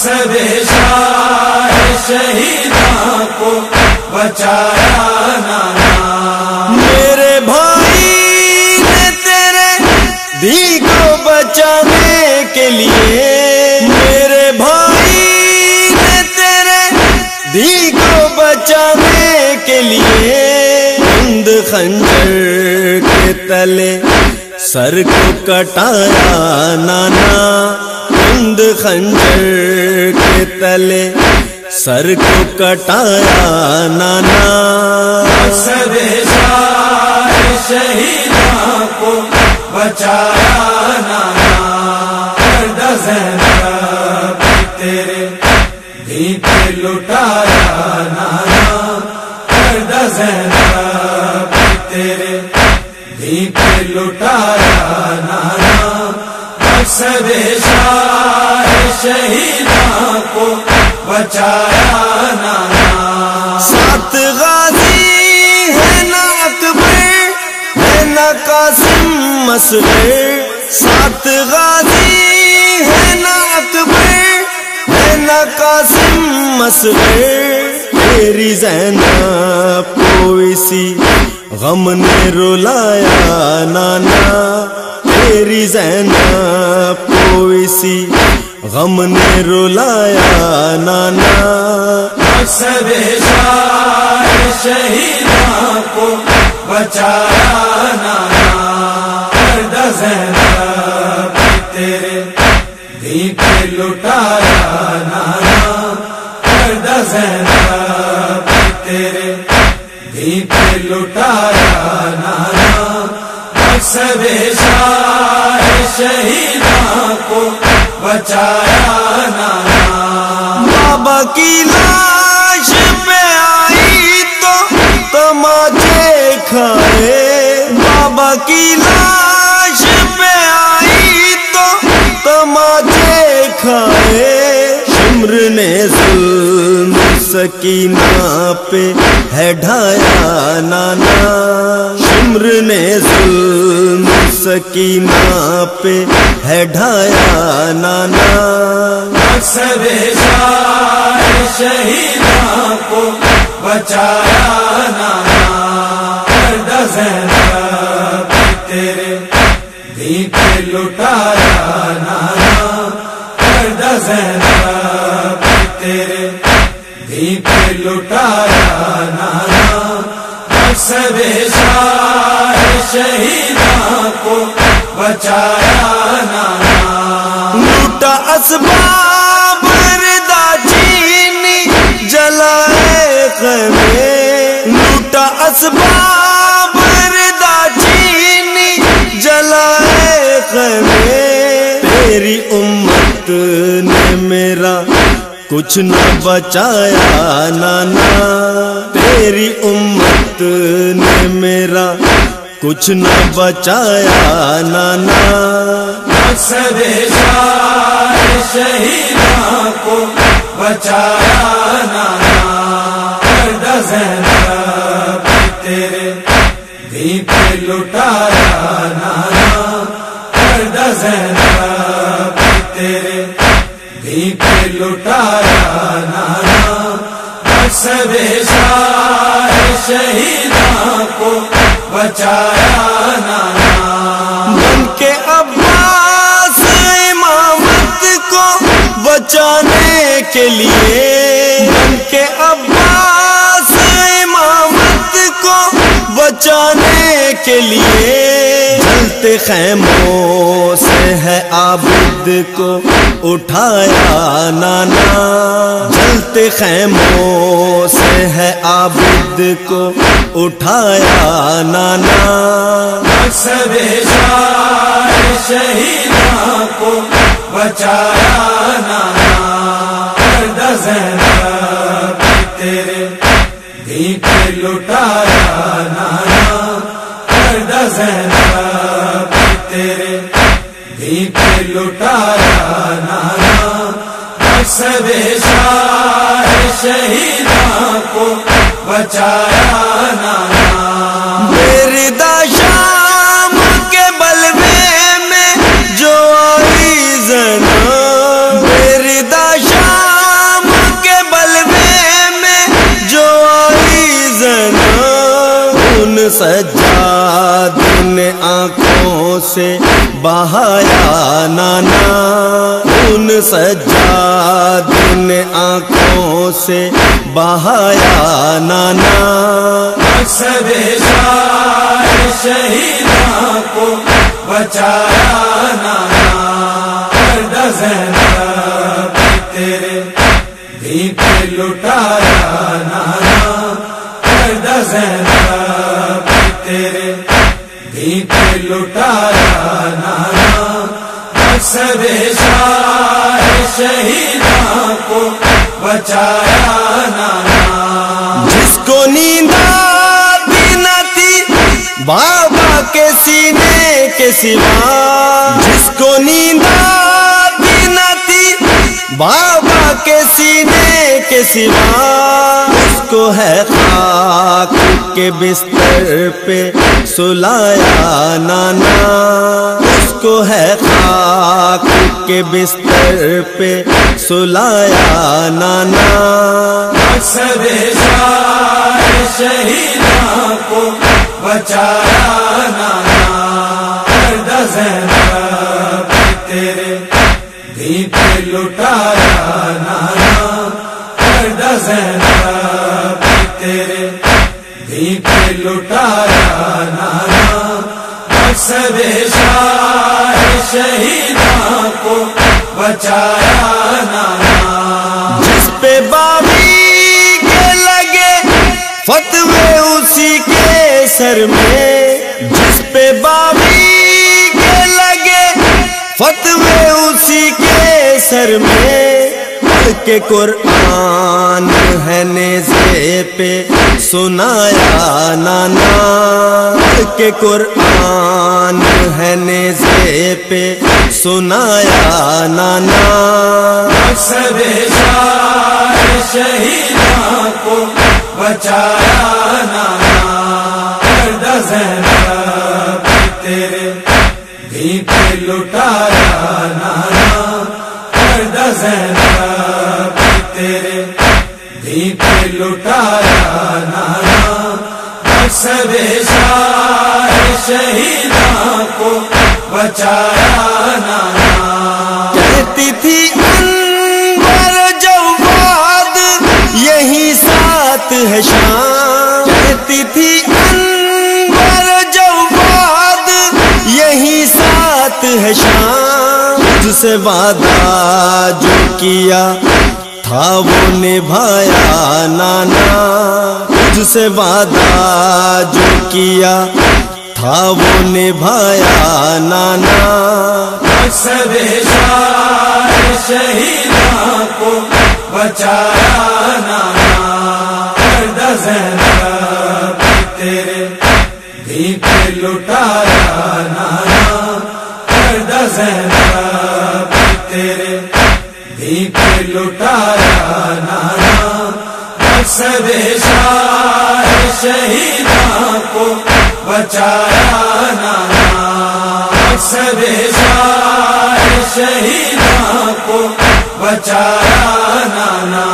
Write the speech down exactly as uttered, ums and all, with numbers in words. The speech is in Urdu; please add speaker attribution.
Speaker 1: مقصد شاہ شہیداں کو بچایا نانا،
Speaker 2: میرے بھائی نے تیرے دین کو بچانے کے لیے، میرے بھائی نے تیرے دین کو بچانے کے لیے ہند خنجر کے تلے سر کو کٹایا نانا، ہند خنجر کے تلے سر کو کٹایا نانا،
Speaker 1: مقصد شاہ شہیداں کو بچایا نانا، پردہ زینب تیرے دین پہ لٹایا نانا، پردہ زینب تیرے دین پہ لٹایا نانا، مقصد شاہ شہیداں کو بچایا نانا،
Speaker 2: سات غازی ہے نا اکبر ہے نا قاسم مصغر، سات غازی ہے نا اکبر ہے نا قاسم مصغر، تیری زینب کو اسی غم نے رلایا نانا، تیری زینب کو اسی غم نے رلایا نانا،
Speaker 1: مقصد شاہ شہیداں کو بچایا نانا، پردہ زینب تیرے دین پہ لٹایا نانا، پردہ زینب تیرے دین پہ لٹایا نانا، مقصد شاہ شہیداں کو بچایا نانا،
Speaker 2: بابا کی لاش پہ آئی تو تماچے کھائے، بابا کی لاش پہ آئی تو تماچے کھائے، شمر نے ظلم سکینہ پہ ہے ڈھایا نانا، شمر نے ظلم سکینہ پہ ہے ڈھایا نانا،
Speaker 1: مقصد شاہ شہیداں کو بچایا نانا، پردہ زینب تیرے دین پہ لٹایا نانا، پردہ زینب تیرے دین پہ لٹایا نانا، مقصد شاہ شہیداں کو بچایا نانا،
Speaker 2: لوٹا اسباب ردا چینی جلائے خیمے، لوٹا اسباب ردا چینی جلائے خیمے، تیری امت نے میرا کچھ نہ بچایا نانا، تیری امت نے میرا کچھ نہ بچایا نانا،
Speaker 1: مقصد شاہ شہیداں کو بچایا نانا، پردہ زینب تیرے دین پہ لٹایا نانا، پردہ زینب تیرے دین پہ لٹایا نانا، مقصد شاہ شہیداں کو بچایا نانا،
Speaker 2: بن کے عباس امامت کو بچانے کے لیے، بن کے عباس امامت کو بچانے کے لیے، جلتے خیموں سے ہے عابد کو اٹھایا نانا، جلتے خیموں سے ہے عابد کو اٹھایا نانا،
Speaker 1: مقصد شاہ شہیداں کو بچایا نانا، پردہ زینب تیرے دین پہ لٹایا نانا، پردہ زینب تیرے دین پہ لٹایا نانا، مقصد شاہ شہیداں کو بچایا نانا،
Speaker 2: میردا شام کے بلوے میں جو آئی زینب، میردا شام آنکھوں سے بہایا نانا، ان سجاد نے آنکھوں سے بہایا نانا،
Speaker 1: مقصد شاہ شہیداں کو بچایا نانا، مرد زینب تیرے بھی پہ لٹایا نانا، مرد زینب تیرے بھی پہ لٹایا نانا، مقصد شاہ شہیداں کو بچایا نانا،
Speaker 2: جس کو نیند آتی نہ تھی بابا کے سینے کے سوا، جس کو نیند آتی نہ تھی بابا کے سینے کے سوا، اس کو ہے خاک کے بستر پہ سلایا نانا، اس کو ہے خاک کے بستر پہ سلایا نانا،
Speaker 1: مقصد شاہ شہیداں کو بچایا نانا، مرد زینب تیرے بھی پہ لٹایا نانا، مرد زینب تیرے بھی پہ لٹایا نانا، مقصد شاہ شہیداں کو بچایا نانا،
Speaker 2: جس پہ بابی کے لگے فتوے اسی کے سر میں، جس پہ بابی کے لگے فتوے اسی کے سر میں، پڑھ کے قرآن ہے نیزے پہ سنایا نانا، پڑھ کے قرآن ہے نیزے پہ سنایا نانا،
Speaker 1: مقصد شاہ شہیداں کو بچایا نانا، مرد زینب تیرے بھی پہ لٹایا نانا، مرد زینب تیرے بھی پہ لٹایا نانا، مقصد شاہ شہیداں کو بچایا نانا،
Speaker 2: کہتی تھی انور جواد یہی ساتھ ہے شام، کہتی تھی انور جواد یہی ساتھ ہے شام، تجھ سے وعدہ جو کیا تھا وہ نبھایا نانا، تجھ سے وعدہ جو کیا تھا وہ نبھایا نانا،
Speaker 1: مقصد شاہ شہیداں کو بچایا نانا، مرد زینب تیرے بھی پہ لٹایا نانا، مرد زینب تیرے بھی پہ لٹایا نانا، مقصد شاہ شہیداں کو بچایا نانا، مقصد شاہ شہیداں کو بچایا نانا۔